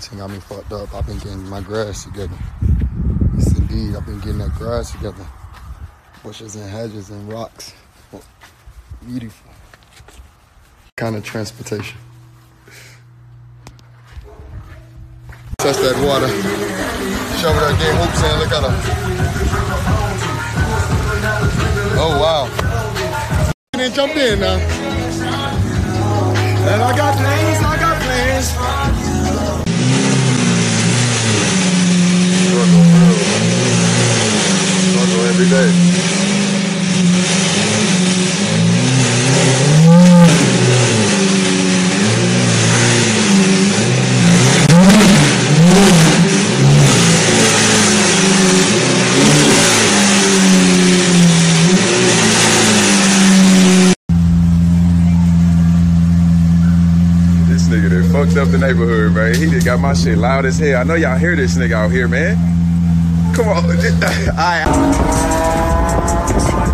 2018 got me fucked up. I've been getting my grass together. Yes, indeed, I've been getting that grass together. Bushes and hedges and rocks. Oh, beautiful. Kind of transportation. Touch that water. Show me that game hoops in. Look at them. Oh, wow. Then jump in now. And I got plans, I got plans. Struggle every day. Fucked up the neighborhood, man. He just got my shit loud as hell. I know y'all hear this nigga out here, man. Come on. All right.